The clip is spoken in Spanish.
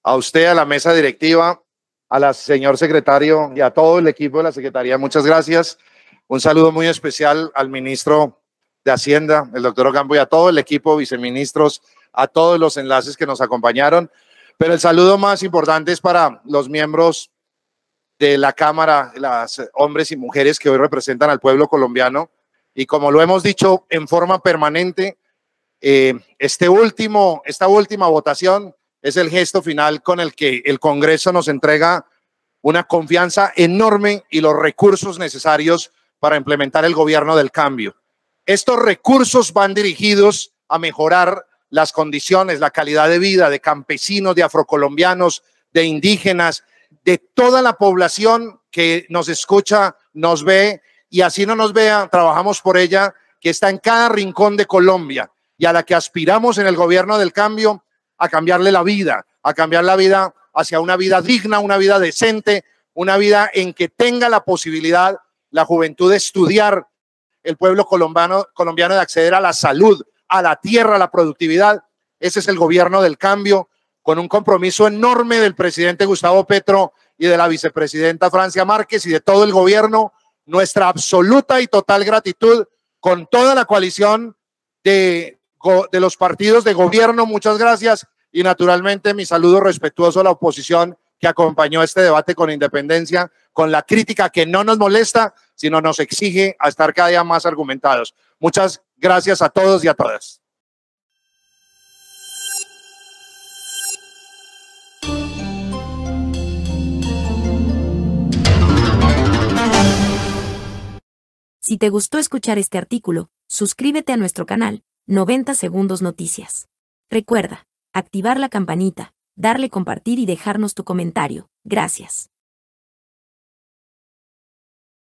a usted, a la mesa directiva, a la señor secretario y a todo el equipo de la Secretaría, muchas gracias. Un saludo muy especial al ministro de Hacienda, el doctor Ocampo, y a todo el equipo, viceministros, a todos los enlaces que nos acompañaron. Pero el saludo más importante es para los miembros de la Cámara, los hombres y mujeres que hoy representan al pueblo colombiano. Y como lo hemos dicho en forma permanente, esta última votación es el gesto final con el que el Congreso nos entrega una confianza enorme y los recursos necesarios para implementar el gobierno del cambio. Estos recursos van dirigidos a mejorar las condiciones, la calidad de vida de campesinos, de afrocolombianos, de indígenas, de toda la población que nos escucha, nos ve, y así no nos vea, trabajamos por ella, que está en cada rincón de Colombia y a la que aspiramos en el gobierno del cambio a cambiarle la vida, a cambiar la vida hacia una vida digna, una vida decente, una vida en que tenga la posibilidad la juventud de estudiar, el pueblo colombiano de acceder a la salud, a la tierra, a la productividad. Ese es el gobierno del cambio, con un compromiso enorme del presidente Gustavo Petro y de la vicepresidenta Francia Márquez y de todo el gobierno. Nuestra absoluta y total gratitud con toda la coalición de los partidos de gobierno. Muchas gracias, y naturalmente mi saludo respetuoso a la oposición que acompañó este debate con independencia, con la crítica que no nos molesta, sino nos exige a estar cada día más argumentados. Muchas gracias a todos y a todas. Si te gustó escuchar este artículo, suscríbete a nuestro canal, 90 Segundos Noticias. Recuerda, activar la campanita, darle compartir y dejarnos tu comentario. Gracias.